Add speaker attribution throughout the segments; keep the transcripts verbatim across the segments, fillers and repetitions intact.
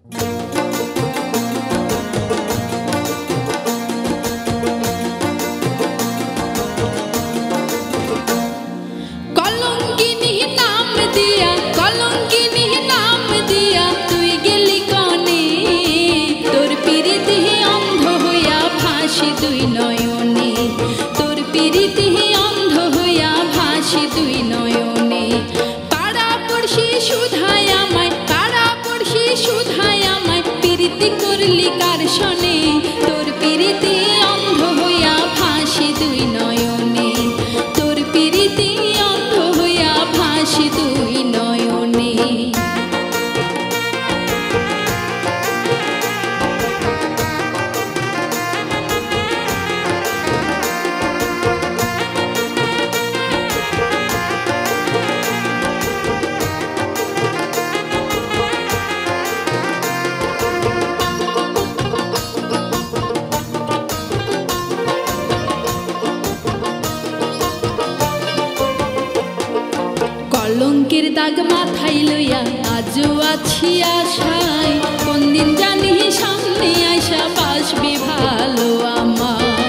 Speaker 1: কলঙ্কের দাগ মাথায় লইয়া আজও আছি আশায়, কোন দিন জানি সামনে আইসা বাসবে ভালো আমায়।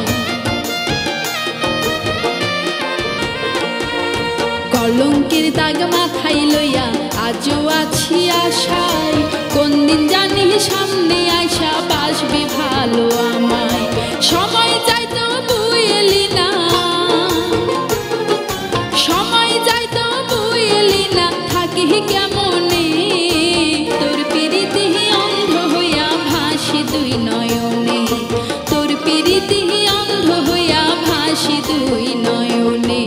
Speaker 1: কলঙ্কের দাগ মাথায় লইয়া আজও আছি আশায়, কোন দিন জানি সামনে আইসা বাসবে ভালো আমায়। সময় যায় তো বই এলি না, সময় যায় তো বই এলি না, থাকি কেমনে তোর পিরিতি অন্ধ হইয়া ভাসি দুই নয়নে, তোর পিরিতি অন্ধ হইয়া ভাসি দুই নয়নে।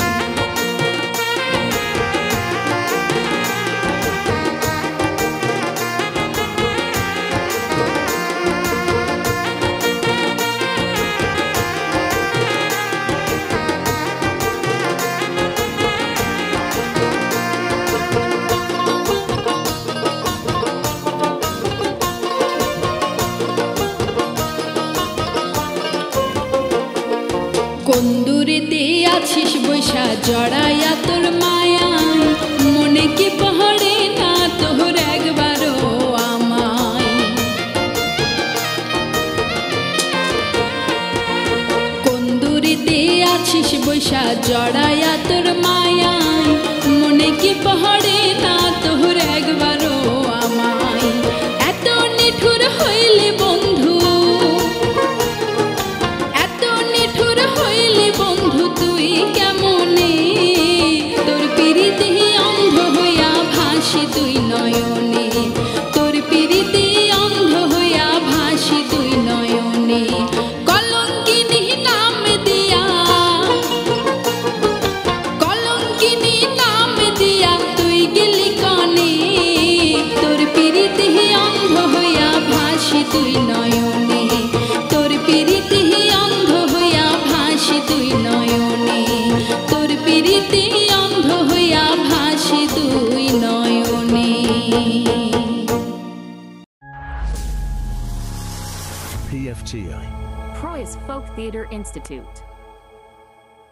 Speaker 1: কোন দূরেতে আছিস বৈশা জড়াইয়া তোর মায়ায়, মনে কি পড়ে না তোর একবারও আমায়। কোন দূরেতে আছিস বৈশা জড়াইয়া তোর মায়ায়, মনে কি পড়ে না তোর একবারও আমায়। এত নিঠুর হইলি বন্ধু, এত নিঠুর হইলি বন্ধু তুই কেমনে, তোর পিরিতি অন্ধ হইয়া ভাসি দুই নয়নে, তোর পিরিতি অন্ধ হইয়া ভাসি দুই নয়নে। কলঙ্কিনী নাম দিয়া, কলঙ্কিনী নাম দিয়া তুই গেলি কনে, তোর পিরিতি অন্ধ হইয়া ভাসি দুই নয়নে, তোর পিরিতি অন্ধ হইয়া ভাসি দুই নয়নে, তোর পিরিতি অন্ধ হইয়া ভাসি দুই নয়নে।
Speaker 2: P F T I
Speaker 3: Proyas Folk Theatre Institute.